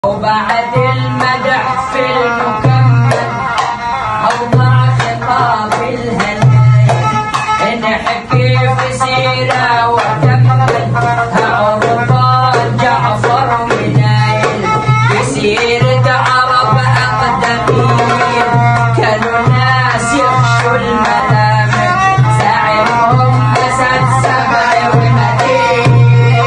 وبعد المدح في المكمل أوضع خطاب الهدايا نحكي في سيرة وكمل عرفان جعفر ونايل في سيرة عرب أقدمين كانوا ناس يخشوا الملامح زعيمهم أسد سبع ومتين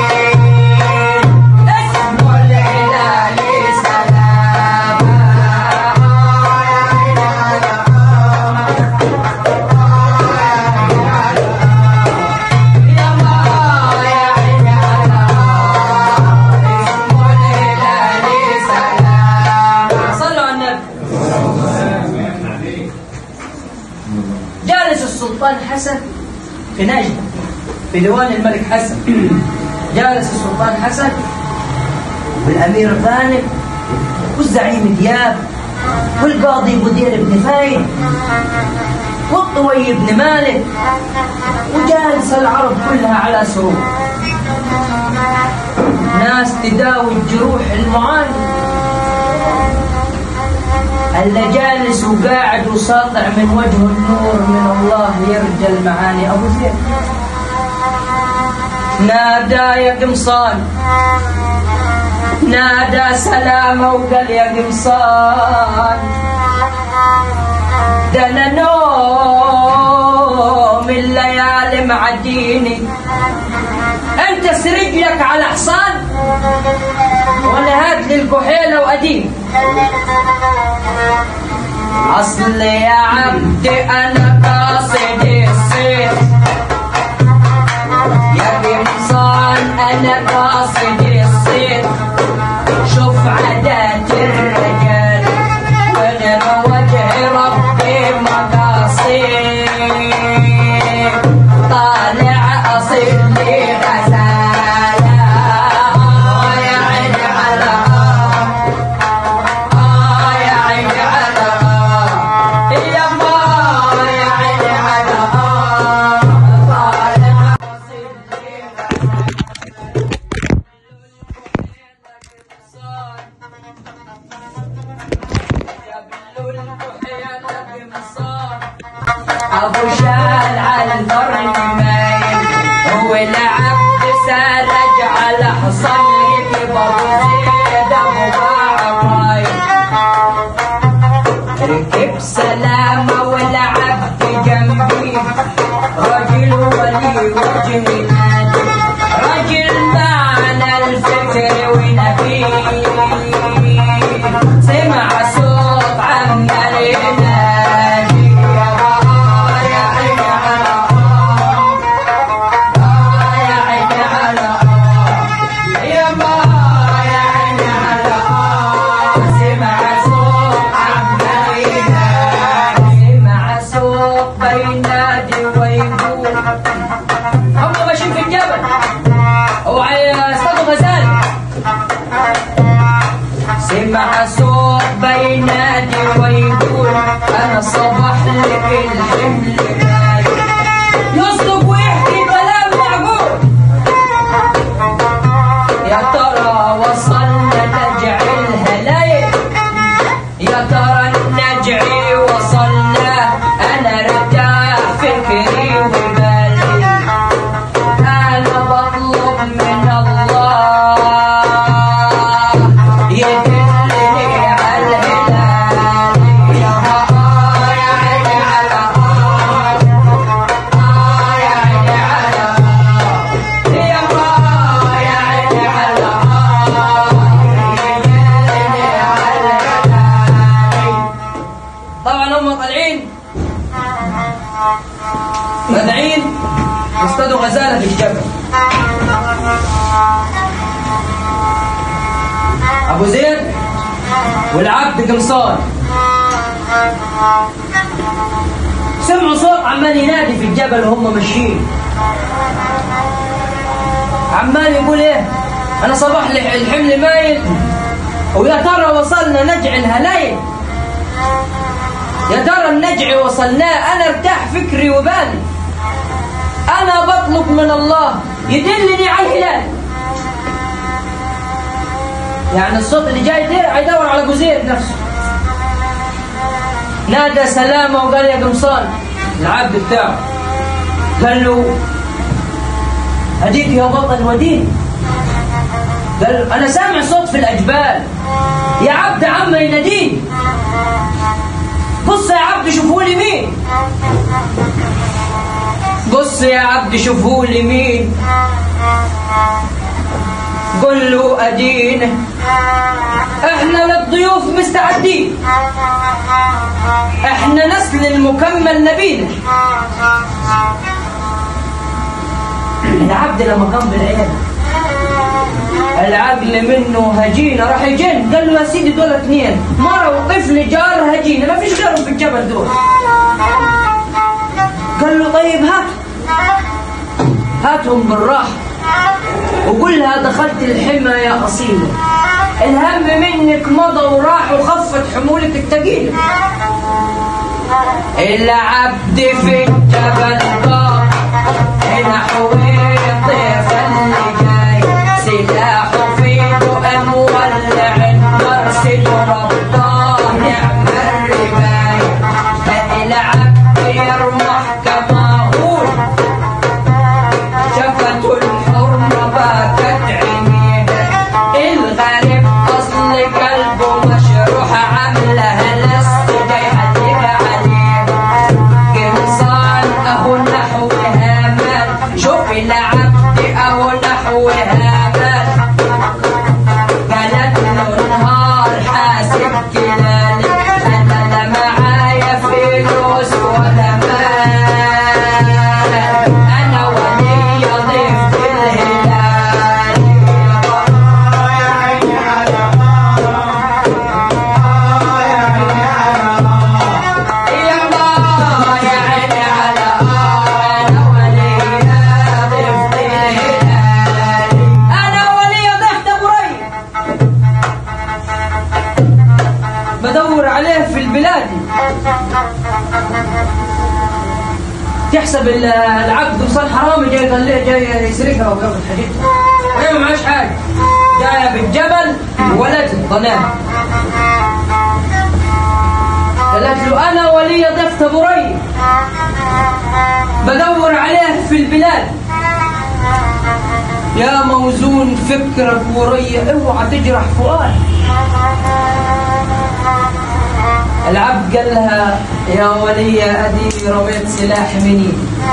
السلطان حسن في نجد في ديوان الملك حسن. جالس السلطان حسن والأمير غانم والزعيم دياب والقاضي بدير بن فايد والطوي بن مالك، وجالس العرب كلها على سرور، ناس تداوي الجروح المعاني. اللي جالس وقاعد وساطع من وجهه النور من الله يرجى المعاني. أبو زيد نادى يا قمصان، نادى سلامة وقال يا قمصان ده أنا نوم الليالي معديني، أنت سرجلك على حصان وأنا هات لي الكحيلة وأديني. أصل يا عبدي أنا قاصد الصيد يا قمصان، أنا قاصد الصيد. شوف عادات الرجال وغير وجه ربي مقاصد، طالع أصيد لي غزالة يا عيني على يا عيني على يا ما يا عيني على طالع أصيد لي أبو شال على القرن مايل والعبد سارج على حصن يجيب أبو زيد أبو باعرايل. ركب سلامة والعبد جنبي رجل ولي وجه نادي، رجل معنى الفكر ونبيه. سمع صوت عمال ينادي يا عيني على يا عيني على يا ما يا عيني على. سمع صوت عمال ينادي، سمع صوت بينادي ويقول هم ماشيين في الجبل ويصطادوا غزال. سمع صوت بينادي ويقول أنا صبح لك الحمل جاي، يصدق ويحكي كلام معقول. يا ترى وصلنا نجعي الهلايل، يا ترى النجعي وصلنا، أنا ارتاح فكري وبالي، أنا بطلب من الله يدلني على الهلال. يا عيني على يا عيني على يا ما يا عيني على يدلني على الهلال. طبعا هم طالعين يصطادوا غزالة في الجبل. أبو زيد والعبد قمصان سمعوا صوت عمال ينادي في الجبل وهم ماشيين، عمال يقول ايه أنا صباح لي الحمل مايل، ويا ترى وصلنا نجع الهلايل، يا ترى النجع وصلناه، أنا ارتاح فكري وبالي، أنا بطلب من الله يدلني على الهلال. يعني الصوت اللي جاي ده هيدور على ابو زيد نفسه. نادى سلامه وقال يا قمصان العبد بتاعه، قال له هديك يا بطل وديني. قال انا سامع صوت في الاجبال يا عبد عم يناديني. بص يا عبد شوفوا لي مين، بص يا عبد شوفوا لي مين. قل له ادينا احنا للضيوف مستعدين، احنا نسل المكمل نبينا. العبد لما قام بالعيادة العقل منه هجينه راح يجن. قال له يا سيدي دول اثنين مرة وطفل جار هجينه ما فيش غيرهم في الجبل دول. قال له طيب هاتهم بالراحة وقول لها دخلت الحمى يا أصيلة، الهم منك مضى وراح وخفت حمولك الثقيلة. العبد في الجبل طار هنا حويط اللي جاي، سلاحه في يده مولع مرسل رباه نعم الرباية. العبد يرمح كماهول شفته الحرمة باكت عينيه، الغريب أصل قلبه مشروح عمله لست جاي هديك عليه. قمصان أهو نحوها مال، شوف العبد أهو نحوها مال. قالت له نهار حاسب كلالي أنا لا معايا فلوس ولا مال، أنا ولي ضيف الهلال. يا عيني على يا الله يا عيني على أنا ولي ضيف الهلال، أنا ولي ضيف أبو ري. بدور عليه في البلاد، تحسب العبد وصل حرامي جاي يطلع جاي يسرقها وياخذ حاجتها وهي ما معاش حاجه، جايه بالجبل وولدت ضناها. قالت له انا ولي ضيف ابو ري بدور عليه في البلاد، يا موزون فكرك وريا اوعى تجرح فؤاد. العبد قال لها يا ولي ادي رميت سلاح مني،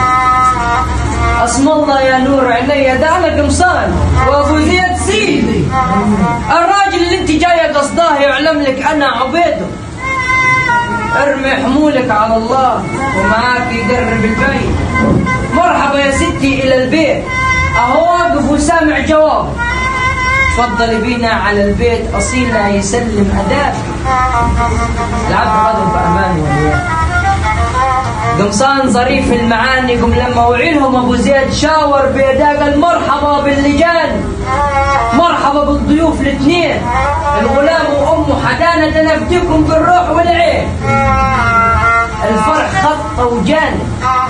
اسم الله يا نور عيني ده انا قمصان وابو زيد سيدي، الراجل اللي انت جايه قصداه يعلم لك انا عبيده. ارمي حمولك على الله ومعاك يقرب البيت. مرحبا يا ستي الى البيت، اهو واقف وسامع جواب. تفضلي بينا على البيت اصيله يسلم اداك. العبد غدر بامان وليان. قمصان ظريف المعاني قم لما وعيلهم ابو زيد شاور بيداه قال مرحبا باللجان، مرحبا بالضيوف الاثنين، الغلام وامه حدانا ده نفديكم بالروح والعين. الفرح خط وجانب.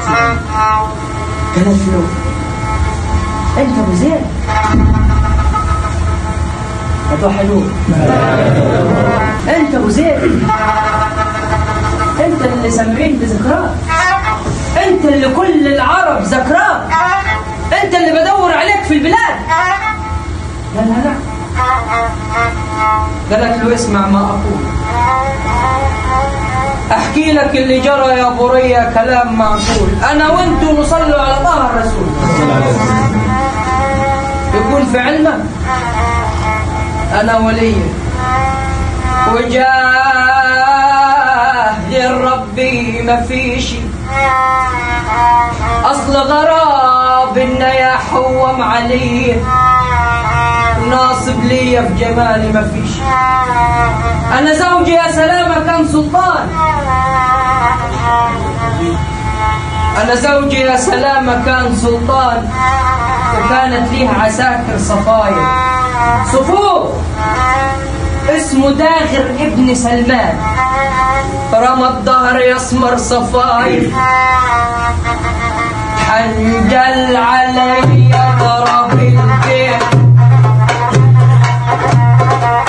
قالت له انت ابو زيد؟ هذا حلو. انت ابو زيد، انت اللي سامعين بذكراك، انت اللي كل العرب ذكراك، انت اللي بدور عليك في البلاد. قال لها نعم. قالت له اسمع ما اقول، احكي لك اللي جرى يا ابو ريا كلام معقول. انا وانتو نصلوا على طه الرسول يكون في علمك انا ولي وجاه للربي ما فيش، اصل غراب ان يا حوم علي ناصب لي في جمالي ما فيش. انا زوجي يا سلامه كان سلطان، انا زوجي يا سلامه كان سلطان، وكانت ليه عساكر صفايا صفوف اسمه داغر ابن سلمان، رمى الظهر يسمر صفايا، حنجل علي ضرب البيت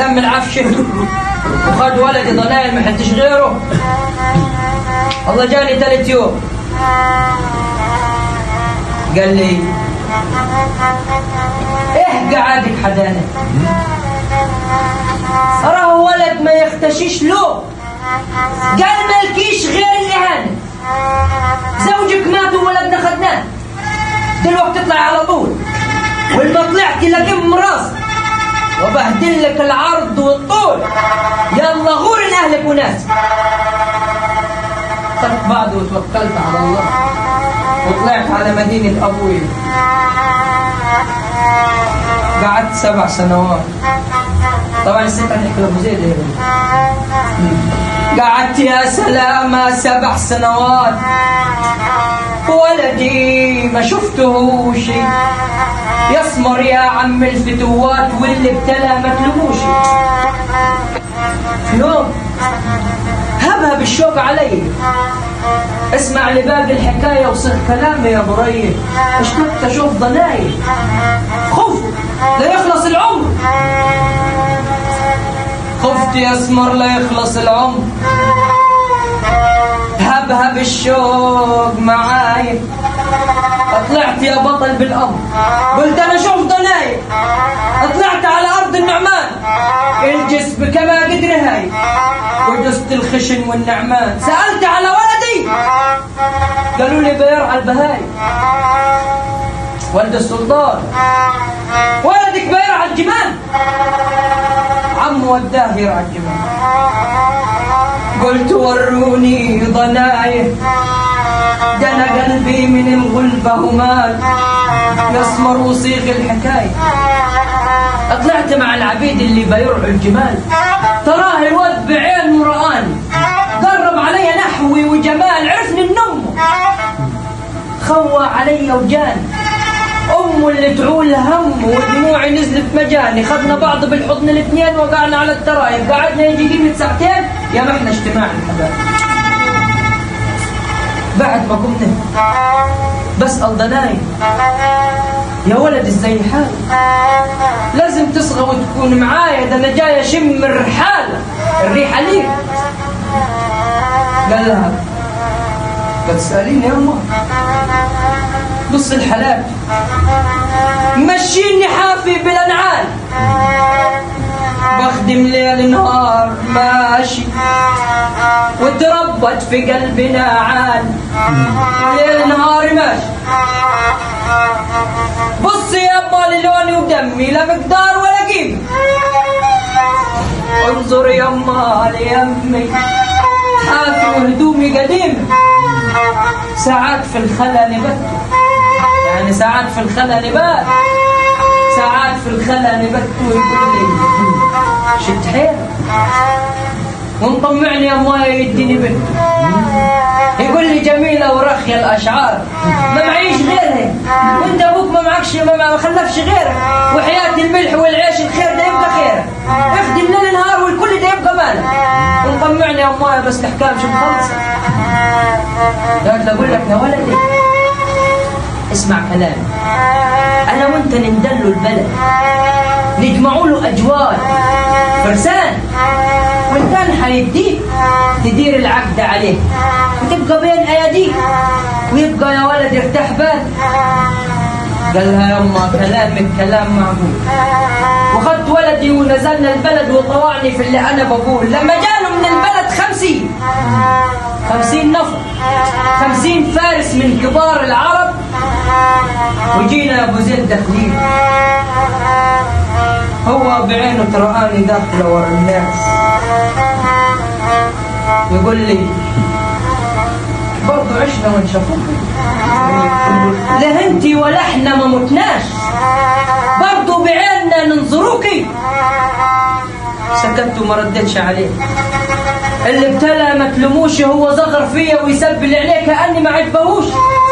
لم العفشه وخد ولدي ضنايل ما حدش غيره. الله جاني 3 يوم قال لي ايه قعدك حدانا؟ راه ولد ما يختشيش له. قال مالكيش غير الاهانه، زوجك مات وولدنا خدناه، دلوقتي تطلع على طول والما طلعتي لكم راسك وبهدل لك العرض والطول. يلا غور لاهلك وناسك. خدت بعضي وتوكلت على الله وطلعت على مدينة أبوي. قعدت 7 سنوات. طبعا الست عندك أبو زيد. قعدت يا سلامة 7 سنوات ولدي ما شفته شي. يسمر يا عم الفتوات واللي ابتلى ما تلوموش. في يوم هبهب الشوق علي. اسمع لباقي الحكاية وصل كلامي يا بري. اشتقت اشوف ضناي خفت لا يخلص العمر. خفت يا اسمر لا يخلص العمر. هبهب الشوق معاي. طلعت يا بطل بالامر قلت انا شوف ضناي. طلعت على ارض النعمان الجسم كما قدر هاي ودست الخشن والنعمان. سألت على ولدي قالوا لي بيرعى البهاي. ولد السلطان ولدك بيرعى الجمال. عم وداه يرعى الجمال. قلت وروني ضناي ده انا قلبي من الغلبة ومال. يسمر وصيغ الحكاية. طلعت مع العبيد اللي بيرعوا الجمال. تراه الواد بعين ورآني قرب علي نحوي وجمال. عرفني النم خوى علي وجاني. أمه اللي تعول هم ودموعي نزلت مجاني. خدنا بعض بالحضن الاثنين وقعنا على الترايب. قعدنا يجي قيمة 2 ساعتين يا ما احنا اجتماع الحبايب. بعد ما قمنا بسأل ضناي يا ولد ازاي حالك؟ لازم تصغى وتكون معايا ده انا جاي اشم الرحالة الريحة ليك. قال لها بتسأليني يا أمه؟ نص الحلال مشيني حافي بالانعال. بخدم ليل نهار ماشي وتربت في قلبنا عال. ليل نهار ماشي. بصي يا أما للوني ودمي لا مقدار ولا قيمة. انظر يا أما ليمي حافي وهدومي قديمة. ساعات في الخلا نبت يعني ساعات في الخلا نبات. ساعات في الخلا نبت ويقول لي شد حيلك ومطمعني يا مويه يديني بنت. يقول لي جميله ورخيه الاشعار ما معيش غيرها وانت ابوك ما معكش ما خلفش غيرك. وحياه الملح والعيش الخير ده يبقى خيرك. اخدم ليل نهار والكل ده يبقى مالك. ومطمعني يا مويه بس الاحكام شو مخلصه. قالت له اقول لك يا ولدي اسمع كلامي. انا وانت نندلوا البلد نجمعوا له اجوال فرسان والكان حيديك تدير العقد عليه وتبقى بين اياديك ويبقى يا ولد ارتاح بال. قال لها يما كلامك كلام معقول. وخدت ولدي ونزلنا البلد وطوعني في اللي انا بقول. لما جانا من البلد 50 نفر 50 فارس من كبار العرب وجينا يا ابو زيد داخلين. هو بعينه ترآني داخله ورا الناس يقول لي برضو عشنا ونشوفوك لا انتي ولا احنا ما متناش برضو بعيننا ننظروكي. سكت وما ردتش عليه. اللي ابتلى ما تلوموش هو زغر فيا ويسبل عليه كأني ما عجبهوش.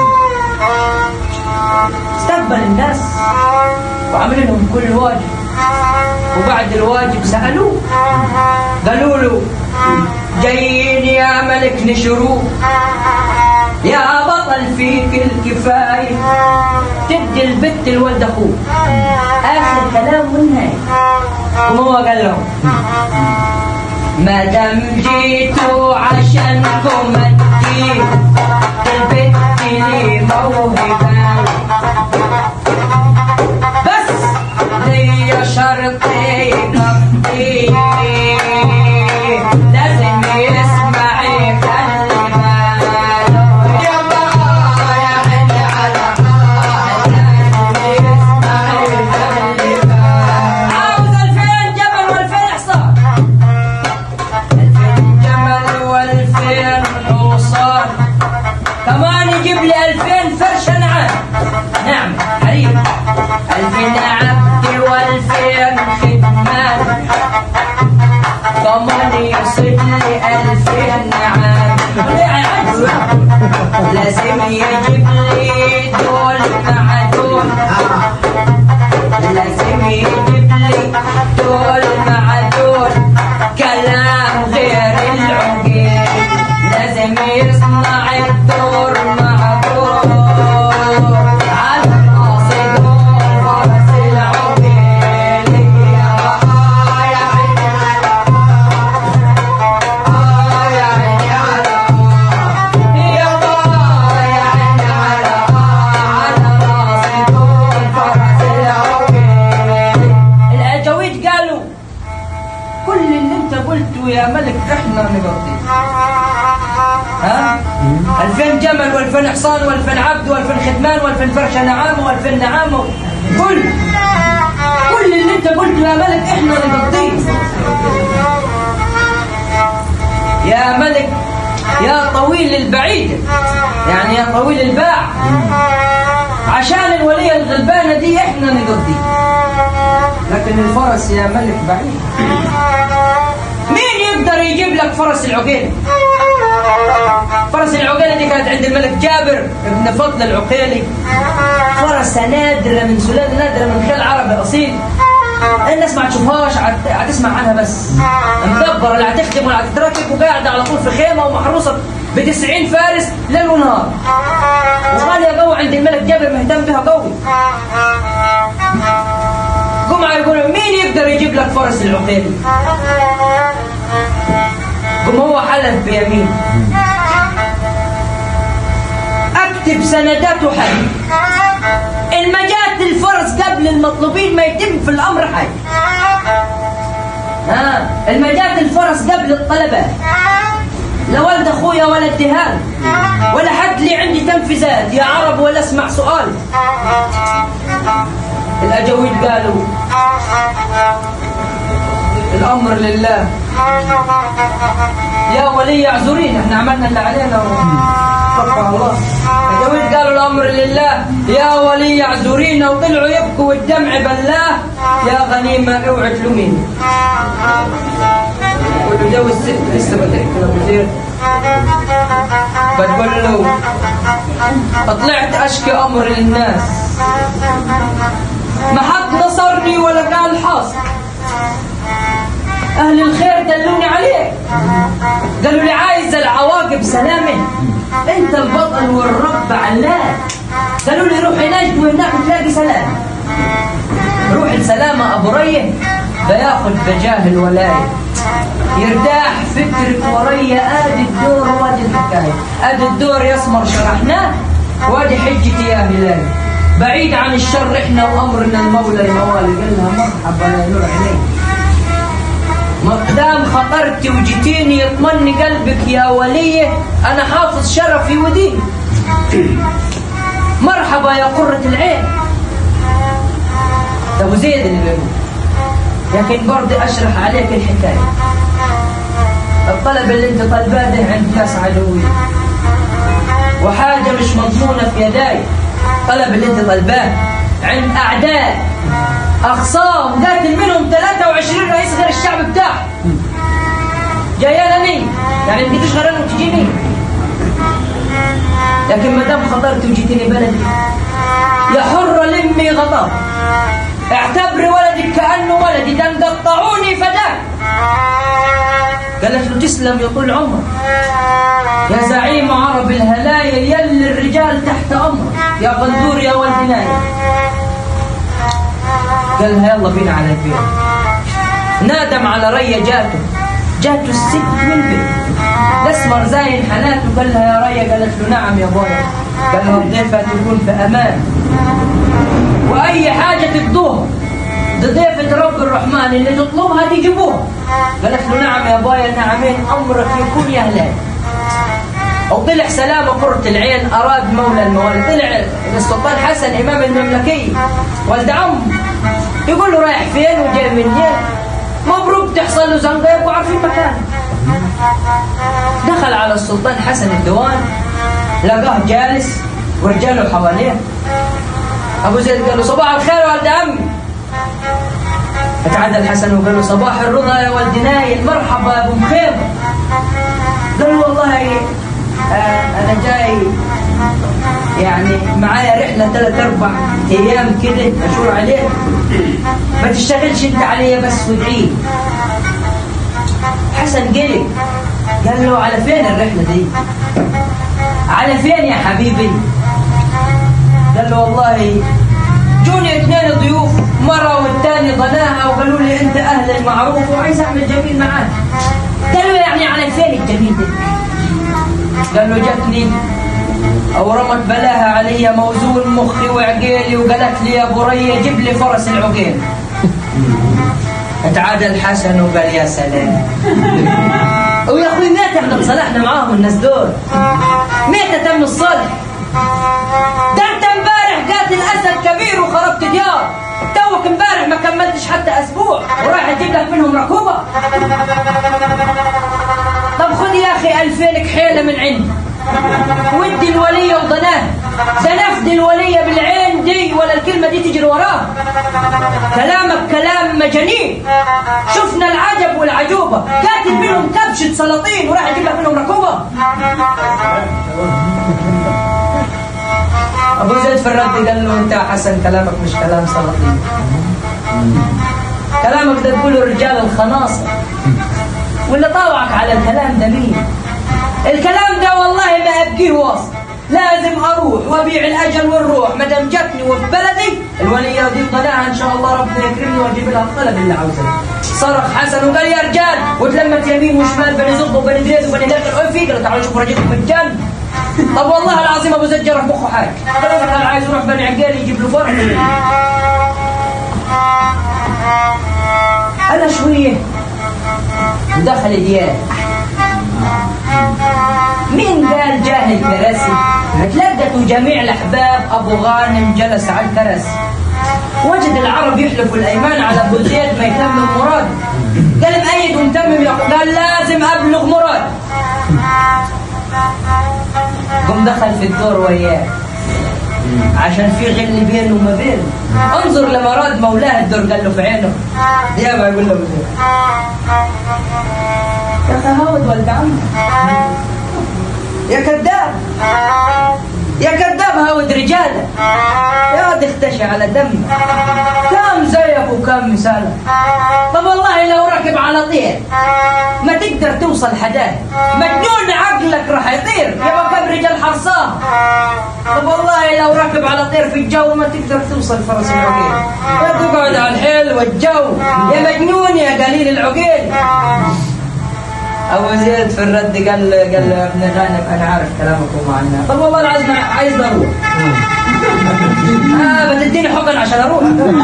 استقبل الناس وعمل لهم كل واجب. وبعد الواجب سألوه قالوا له جايين يا ملك نشروك يا بطل فيك الكفاية تدي البت الولد أخوه. آخر كلام والنهاية. وهو قال لهم ما دام جيتوا عشانكم أدي البت لي موهبة، بس لي شرطي قصدي لازم يسمعي كمان يجيب لي 2000 فرشة نعام. نعم حريم 2000 عبد و2000 خدمان، كمان يصير لي 2000 نعام. لازم يجيب لي دول مع دول، لازم يجيب لي دول مع دول، كلام غير العقيل، لازم يصنع الدور مع دور على راسي دور فرس العقيل. يا عيني على يا عيني على يا عيني على راسي دور فرس العقيل. الأجاويد قالوا كل اللي انت قلته يا ملك احنا نقضيه. ها 2000 جمل و2000 حصان و2000 عبد و2000 خدمان و2000 فرشه نعامه و2000 نعامه، كل اللي انت قلته يا ملك احنا نقضيه. يا ملك يا طويل البعيد، يعني يا طويل الباع، عشان الوليه الغلبانه دي احنا نقضيه. لكن الفرس يا ملك بعيد، مين يقدر يجيب لك فرس العقيلي؟ فرس العقيلي دي كانت عند الملك جابر ابن فضل العقيلي، فرسة نادرة من سلالة نادرة من خيل عربي أصيل. الناس ما هتشوفهاش، هتسمع عنها بس. مدبرة لا هتخدم ولا هتتركب، وقاعدة على طول في خيمة ومحروسة ب90 فارس ليل ونهار. وغالية قوي عند الملك جابر، مهتم بها قوي. جمعة يقولوا مين يقدر يجيب لك فرس العقيلي؟ قم هو حلف بيمين اكتب سندات وحل، ان ما جات الفرس قبل المطلوبين ما يتم في الامر حي. ان ما جات الفرس قبل الطلبات، لا ولد اخويا ولا ادهان ولا حد لي عندي تنفيذات يا عرب ولا اسمع سؤال. الاجاويد قالوا الامر لله يا ولي اعذرين، احنا عملنا اللي علينا وفقنا الله. الجويد قالوا الامر لله يا ولي اعذرينا، وطلعوا يبكوا والدمع بلاه. يا غنيمه اوعي تلوميني. قلت له جو الست لسه بتحكي ابو زيد، بتقول له طلعت اشكي امر للناس، ما حد نصرني ولا قال حاصل. أهل الخير دلوني عليك، قالوا لي عايز العواقب سلامة، أنت البطل والرب علاه. قالوا لي روحي نجد وهناك تلاقي سلام. روح السلامة أبو ريه بياخد بجاه الولاية، يرتاح فكرك وريا. آدي الدور وادي الحكاية، آدي الدور يسمر شرحناه، وادي حجتي يا هلال. بعيد عن الشر احنا وأمرنا المولى الموالي. قال لها مرحبا يا نور عيني، مقدام خطرتي وجيتيني يطمني قلبك يا وليه، أنا حافظ شرفي وديني. مرحبا يا قرة العين. ده أبو زيد اللي بيقول، لكن برضه أشرح عليك الحكاية. الطلب اللي أنت طالباه ده عند ناس عدوية، وحاجة مش مضمونة في يداي. الطلب اللي أنت طالباه عند أعداء أخصام قاتل منهم 23 رئيس غير الشعب بتاعه. جايانني يعني ما جيتش غيراني وتجيني، لكن ما دام خطرت وجيتني بلدي يا حرة لمي غضب، اعتبري ولدك كأنه ولدي، ده انقطعوني فداك. قالت له تسلم يا طول عمرك يا زعيم عرب الهلايل، يا يا غندور يا ولد نايم. قال لها يلا بينا على البيت. نادم على ريا جاته الست من البيت الاسمر زاين حناته. قال لها يا ريا، قالت له نعم يا بويا. قال له الضيفة تكون في امان، واي حاجة تقضوها ضيفة رب الرحمن اللي تطلبها تجيبوها. قالت له نعم يا بايا نعمين، امرك يكون يا هلال. وطلع سلامة قرة العين اراد مولى الموالي، طلع للسلطان حسن امام المملكية ولد عم، يقول له رايح فين وجاي منين؟ مبروك تحصل له زنقة يبقوا عارفين مكانه. دخل على السلطان حسن الديوان، لقاه جالس ورجاله حواليه. ابو زيد قال له صباح الخير يا ولد عمي. اتعدى الحسن وقال له صباح الرضا يا ولد نايل، مرحبا يا ابو مخيمه. قال له والله انا جاي يعني معايا رحله 3-4 ايام كده اشور عليك، ما تشتغلش انت عليا بس وادعي. حسن قلق، قال له على فين الرحله دي؟ على فين يا حبيبي؟ قال له والله جوني 2 ضيوف، مرة والثاني ضناها، وقالوا لي انت اهل المعروف وعايز اعمل جميل معاك. قال له يعني على فين الجميل ده؟ قال له جاتني او رمت بلاها علي موزون مخي وعقيلي، وقالت لي يا ابو ريا جيب لي فرس العقيل. اتعادى الحسن وقال يا سلام. ويا اخوي مات احنا تصالحنا معاهم الناس دول، مات تم الصلح. ده انت امبارح قاتل اسد كبير وخربت ديار، توك امبارح ما كملتش حتى اسبوع ورايح اجيب لك منهم ركوبه. طب خذ يا اخي 2000 كحيله من عندي ودي الوليه وضناه، زنفت الوليه بالعين دي ولا الكلمه دي تجري وراه. كلامك كلام مجانين، شفنا العجب والعجوبه، قاتل منهم كبشه سلاطين وراح اجيب لك منهم ركوبه. ابو زيد في الرد قال له انت يا حسن كلامك مش كلام سلاطين، كلامك ده تقوله رجال الخناصه، واللي طاوعك على الكلام ده مين؟ الكلام ده والله ما ابقيه واصل، لازم اروح وابيع الاجل والروح ما دام جتني وفي بلدي الوليه دي ضناها ان شاء الله ربنا يكرمني واجيب لها الطلب اللي عاوزاه. صرخ حسن وقال يا رجال، وتلمت يمين وشمال بني زغ وبني دريز وبني داخل في، قالوا تعالوا شوفوا رجلكم من الجنه. طب والله العظيم ابو زيد جرح مخه حاجه، قال عايز يروح بني عقيل يجيب له فرح. انا شويه ودخل ديال. مين قال جاهل كراسي؟ اتلقتوا جميع الاحباب، ابو غانم جلس على الكراسي، وجد العرب يحلفوا الايمان على ابو زيد ما يتمم مراد. قال مأيد ومتمم، قال لازم ابلغ مراد. قم دخل في الدور وياه عشان في غل بينه وما بينه. انظر لمراد مولاه، الدور قال له في عينه يا ما يقول له ابو زيد يا اخي هاود ولد عمك، يا كذاب يا كذاب، هاود رجاله يا واد اختشي على دمك، كم زيك وكم مثالك. طب والله لو ركب على طير ما تقدر توصل حداه، مجنون عقلك راح يطير يا كم رجال حرصاه. طب والله لو ركب على طير في الجو ما تقدر توصل فرس العقيل، يا تقعد على الحيل والجو يا مجنون يا قليل العقيل. ابو زيد في الرد قال له يا ابن غانم انا عارف كلامك ومعناه. طب والله العظيم عايز اروح. بتديني حقن عشان اروح.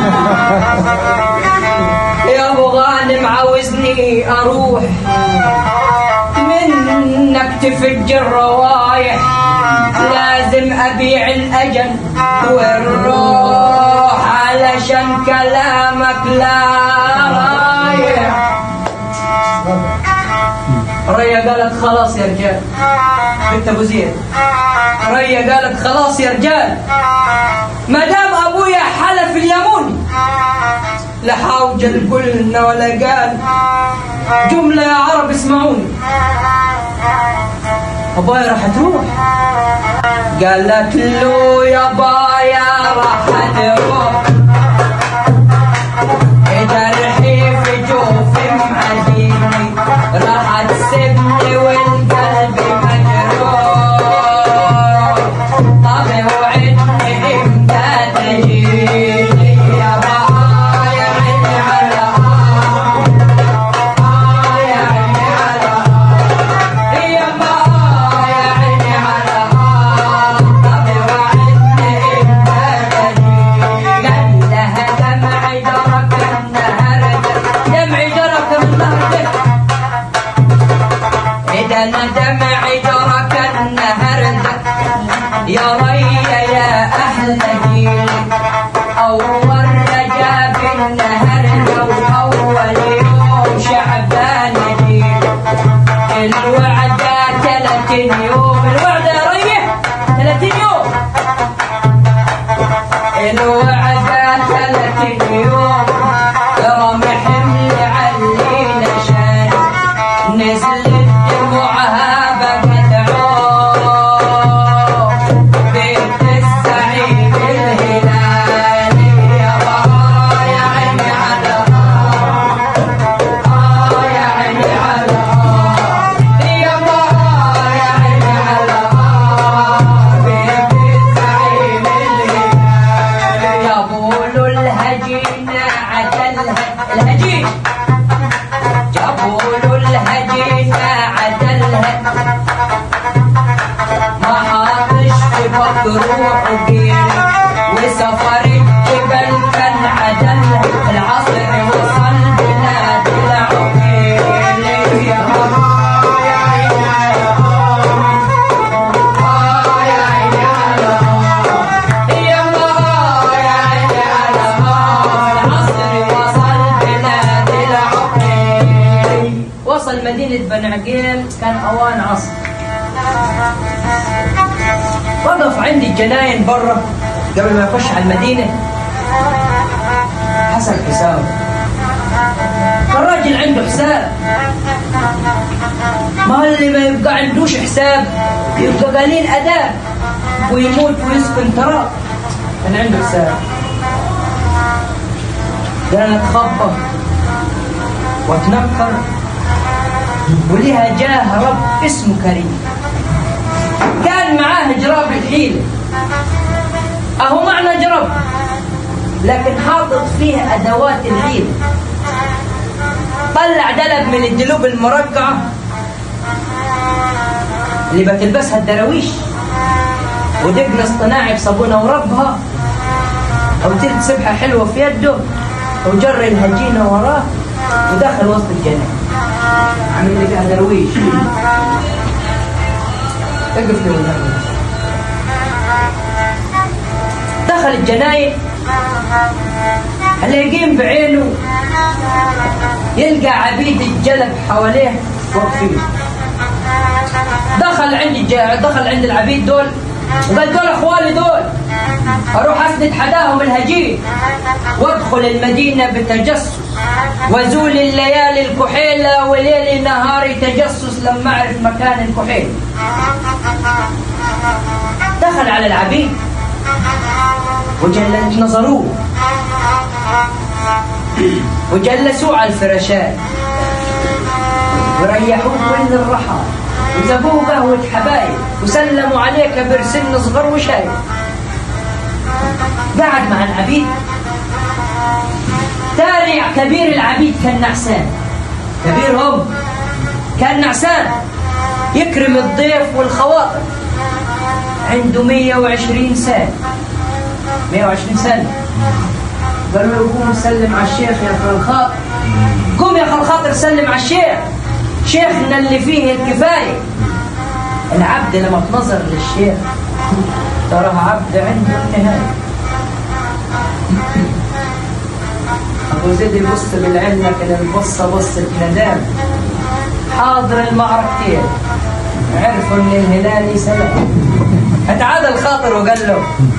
يا ابو غانم عاوزني اروح منك تفج الروايح، لازم ابيع الاجل والروح علشان كلامك لا رايح. ريا قالت خلاص يا رجال، بنت ابو زيد ريا قالت خلاص يا رجال، ما دام ابويا حلف اليمون لا حوجل قلنا ولا قال جمله يا عرب اسمعوني. ابويا راح تروح، قالت له يا بايا راح تروح، جرحي في جوفي معجيني راح تسيبني والقلب مجروح. طب وعدني 30 يوم الوعدة 30 يوم رمي حمل علينا شان نزلت دموعها بقت عوم بنت السعيد الهلالي يا يا عيني على يا عيني على يا عيني على بنت الزعيم الهلالي يا بولو الهجينة عدلها الهجين جابوا له الهجينة عدلها ما حاطش في بطروح وقيل وسفر الجبل كان عدلها العصر وصل بلاد العقيل يا عيني على يا عيني على يا عيني على العصر وصل بلاد العقيل وصل مدينة بني عقيل كان أوان عصر وقف عندي الجناين برا قبل ما يخش على المدينة حسب حسابه الراجل عنده حساب ما اللي ما يبقى عندوش حساب يبقى قليل أداء ويموت ويسكن تراب كان عنده حساب قال اتخبط واتنكر ولها جاه رب اسمه كريم كان معاه جراب الحيلة اهو معنى جراب لكن حاطط فيه ادوات الحيلة طلع دلب من الدلوب المرقعة اللي بتلبسها الدراويش ودقن اصطناعي بصابونة وربها او تلت سبحة حلوة في يده وجر الهجينة وراه ودخل وسط الجنة عامل لي فيها درويش اقف لي قدامي دخل الجناين اللي يقيم بعينه يلقى عبيد الجلب حواليه واقفين دخل عند العبيد دول وقال دول اخوالي دول اروح اسند حداهم الهجين وادخل المدينة بتجسس وزول الليالي الكحيلة وليلي نهاري تجسس لما اعرف مكان الكحيل دخل على العبيد وجلت نظروه وجلسوه على الفراشات وريحوه كل الرحال وجابوه قهوة حبايب وسلموا عليه كبر سن صغر وشايب قعد مع العبيد تاني كبير العبيد كان نعسان كبيرهم كان نعسان يكرم الضيف والخواطر عنده 120 سنة 120 سنة قالوا له قوم سلم على الشيخ يا أخي الخاطر قوم يا أخي الخاطر سلم على الشيخ شيخنا اللي فيه الكفاية العبد لما تنظر للشيخ تراه عبد عنده النهاية أبو زيد يبص بالعلة كده البصة بصة ندام حاضر المعركتين عرفوا ان الهلالي سلام اتعادى الخاطر وقال له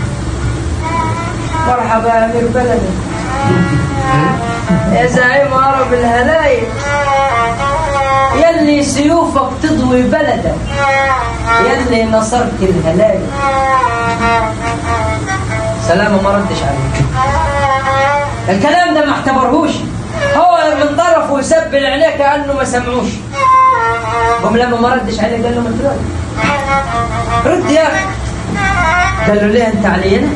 مرحبا يا امير بلدي يا زعيم عرب الهلايل يلي سيوفك تضوي بلدك يلي نصرت الهلايل سلامه ما ردش عليه الكلام ده ما اعتبرهوش هو من طرفه يسبل عليه كأنه ما سمعوش هم لما ما ردش عليه قال له ما ترد رد يا اخي قال له ليه انت علينا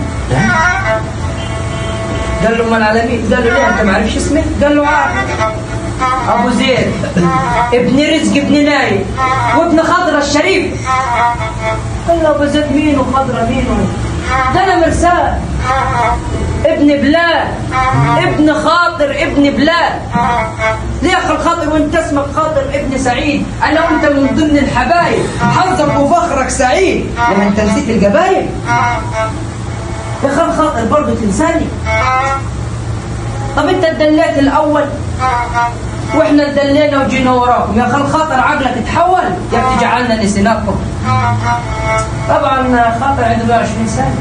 قال له امال على مين قال له ليه انت ما عارفش اسمي قال له عارف ابو زيد ابن رزق ابن نايل وابن خضرة الشريف قال له ابو زيد مين وخضرة مين ده انا مرسال ابن بلال ابن خاطر ابن بلال ليه اخي الخاطر وانت اسمك خاطر ابن سعيد انا وانت من ضمن الحبايب حظك وفخرك سعيد لما انت نسيت القبايل يا اخي الخاطر برضه تنساني طب انت اتدليت الاول واحنا اتدلينا وجينا وراكم، يا خل خاطر عقلك تحول يا بتجعلنا نسيناكم. طبعا خاطر عنده 120 سنه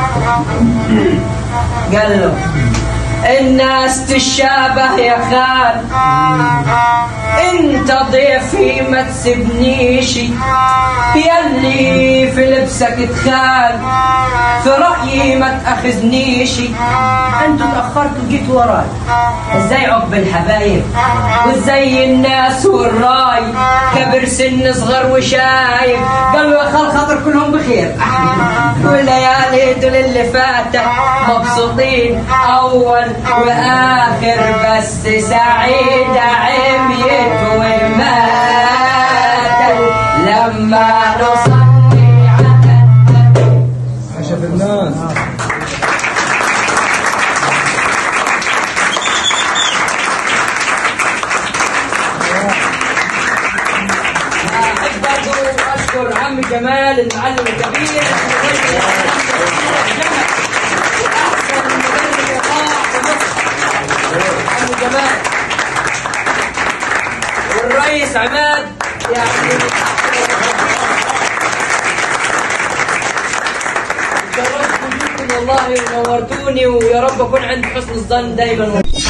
قال له الناس تشابه يا خال، انت ضيفي ما تسبنيش، ياللي في لبسك تخال، في رأيي ما تأخذنيش. انتوا تأخرتوا جيت وراي، ازاي عقب الحبايب وازاي الناس والراي، كبر سن صغر وشايب. قالوا يا خال خاطر كلهم بخير والليالي دول اللي فاتت مبسوطين اول واخر، بس سعيدة عميت وماتت لما نصلي على حشد الناس. احب برضه اشكر عم جمال المعلم الكبير جمال والرئيس عماد، يعني شرفتوا وجودكم والله ونورتوني، ويا رب اكون عند حسن الظن دايما.